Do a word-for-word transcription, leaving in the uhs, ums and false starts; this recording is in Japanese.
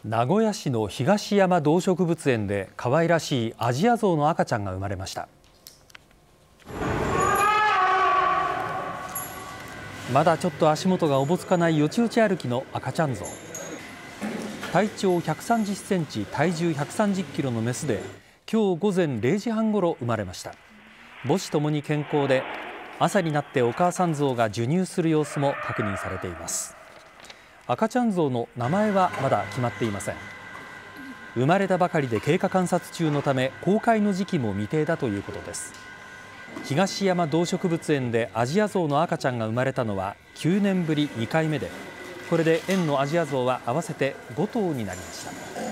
名古屋市の東山動植物園で可愛らしいアジアゾウの赤ちゃんが生まれました。まだちょっと足元がおぼつかないよちよち歩きの赤ちゃんゾウ。体長ひゃくさんじゅっセンチ、体重ひゃくさんじゅっキロのメスで、今日午前れいじはんごろ生まれました。母子ともに健康で、朝になってお母さんゾウが授乳する様子も確認されています。赤ちゃんゾウの名前はまだ決まっていません。生まれたばかりで経過観察中のため、公開の時期も未定だということです。東山動植物園でアジアゾウの赤ちゃんが生まれたのはきゅうねんぶりにかいめで、これで園のアジアゾウは合わせてごとうになりました。